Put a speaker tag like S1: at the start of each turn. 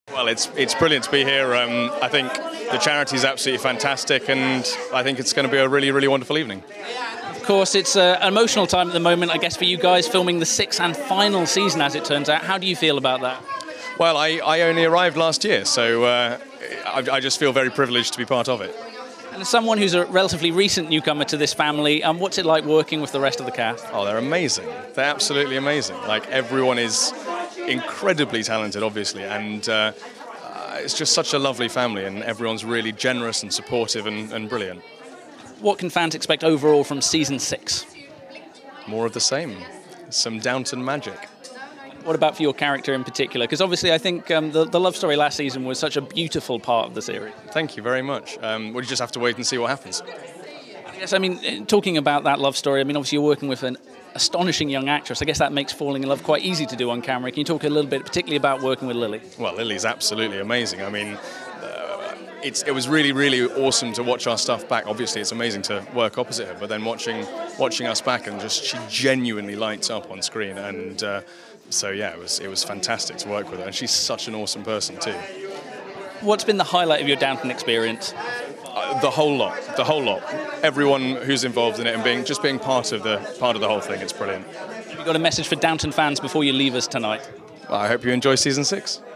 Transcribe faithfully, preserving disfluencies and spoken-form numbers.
S1: Well, it's it's brilliant to be here. Um, I think the charity is absolutely fantastic, and I think it's going to be a really, really wonderful evening.
S2: Of course, it's uh, an emotional time at the moment, I guess, for you guys, filming the sixth and final season, as it turns out. How do you feel about that?
S1: Well, I, I only arrived last year, so uh, I, I just feel very privileged to be part of it.
S2: And as someone who's a relatively recent newcomer to this family, um, what's it like working with the rest of the cast?
S1: Oh, they're amazing. They're absolutely amazing. Like, everyone is incredibly talented, obviously, and uh, uh, it's just such a lovely family, and everyone's really generous and supportive and, and brilliant.
S2: What can fans expect overall from season six?
S1: More of the same. Some Downton magic.
S2: What about for your character in particular? Because obviously I think um, the, the love story last season was such a beautiful part of the series.
S1: Thank you very much. Um, we'll just have to wait and see what happens.
S2: Yes, I mean, talking about that love story, I mean, obviously you're working with an astonishing young actress. I guess that makes falling in love quite easy to do on camera. Can you talk a little bit, particularly about working with Lily?
S1: Well, Lily's absolutely amazing. I mean, uh, it's, it was really, really awesome to watch our stuff back. Obviously, it's amazing to work opposite her, but then watching watching us back and just she genuinely lights up on screen. And uh, so, yeah, it was it was fantastic to work with her. And she's such an awesome person too.
S2: What's been the highlight of your Downton experience?
S1: Uh, the whole lot, the whole lot. Everyone who's involved in it and being just being part of the part of the whole thing. It's brilliant.
S2: Have you got a message for Downton fans before you leave us tonight?
S1: Well, I hope you enjoy season six.